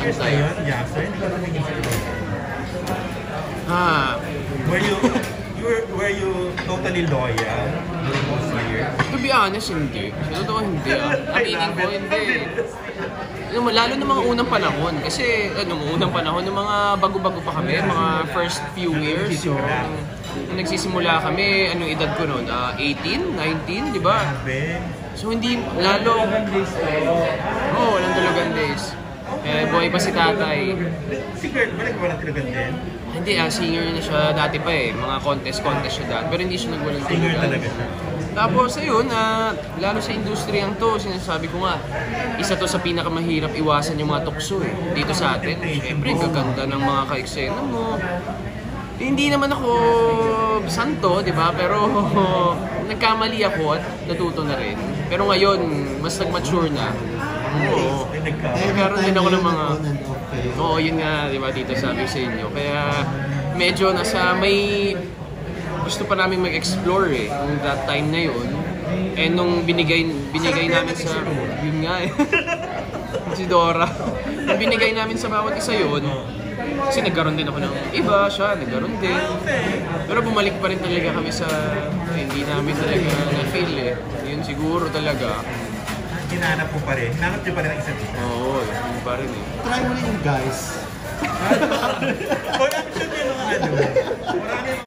years na yun, Yasser? Hindi ka tumingin sa ito. Were you totally loyal during those years? To be honest, hindi. Sa totoo, hindi. Aminin ko, hindi. Lalo na mga unang panahon. Kasi, unang panahon, ng mga bago-bago pa kami, mga first few years. So, nung nagsisimula kami, anong edad ko noon? 18, 19, di ba? So, hindi, lalo... Oo, walang tulugan days. Buhay pa si tatay. Si Kurt, ba nagwalang tulugan din? Hindi, singer na siya dati pa eh. Mga contest siya dati. Pero hindi siya nagwalang tulugan. Singer talaga siya. Tapos ayun, lalo sa industriyang to, sinasabi ko nga, isa to sa pinakamahirap iwasan yung mga tukso eh. Dito sa atin, syempre gaganda ng mga ka-eksena mo. Hindi naman ako santo, di ba? Pero nagkamali ako at natuto na rin. Pero ngayon, mas nag-mature na. Oo. Meron din ako ng mga... Oo, yun nga, di ba, dito sabi sa inyo. Kaya medyo nasa may... Gusto pa namin mag-explore eh, nung that time na yun. And nung binigay namin sa... Yun nga eh. Si Dora. Nung binigay namin sa bawat isa yun, kasi nagkaroon din ako ng iba, siya nagkaroon din. Pero bumalik pa rin talaga kami sa... Hindi namin talaga na-feel eh. Yun siguro talaga. Hinanap mo pa rin? Hinanap niyo pa rin ang isa't isa? Oo, yun pa rin eh. Try mo rin yung guys. Or action yung mga ano.